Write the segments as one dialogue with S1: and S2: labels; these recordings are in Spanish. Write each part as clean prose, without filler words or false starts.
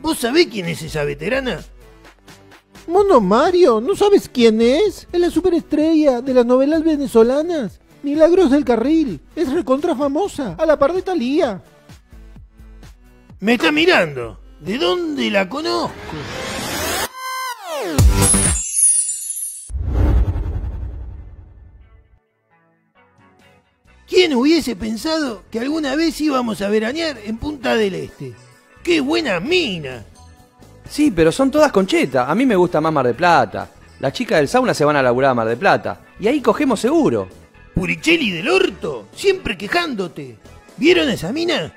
S1: ¿Vos sabés quién es esa veterana?
S2: Mono Mario, ¿no sabes quién es? Es la superestrella de las novelas venezolanas. Milagros del Carril. Es recontra famosa, a la par de Thalía.
S1: Me está mirando. ¿De dónde la conozco? ¿Quién hubiese pensado que alguna vez íbamos a veranear en Punta del Este? ¡Qué buena mina!
S3: Sí, pero son todas conchetas. A mí me gusta más Mar del Plata. Las chicas del sauna se van a laburar a Mar del Plata. Y ahí cogemos seguro.
S1: Puricelli del orto, siempre quejándote. ¿Vieron a esa mina?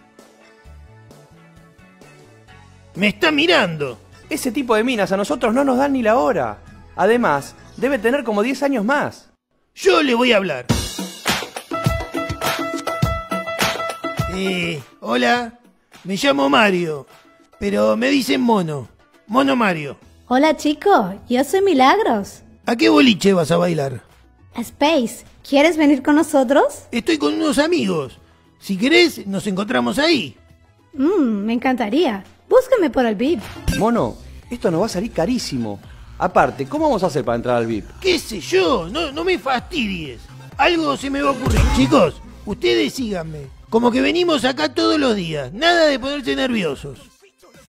S1: Me está mirando.
S3: Ese tipo de minas a nosotros no nos dan ni la hora. Además, debe tener como 10 años más.
S1: Yo le voy a hablar. Hola, me llamo Mario, pero me dicen Mono. Mono Mario.
S4: Hola chico, yo soy Milagros.
S1: ¿A qué boliche vas a bailar?
S4: Space, ¿quieres venir con nosotros?
S1: Estoy con unos amigos. Si querés, nos encontramos ahí.
S4: Me encantaría. Búscame por el VIP.
S3: Mono, esto nos va a salir carísimo. Aparte, ¿cómo vamos a hacer para entrar al VIP?
S1: ¿Qué sé yo? No me fastidies. Algo se me va a ocurrir. Chicos, ustedes síganme. Como que venimos acá todos los días. Nada de ponerse nerviosos.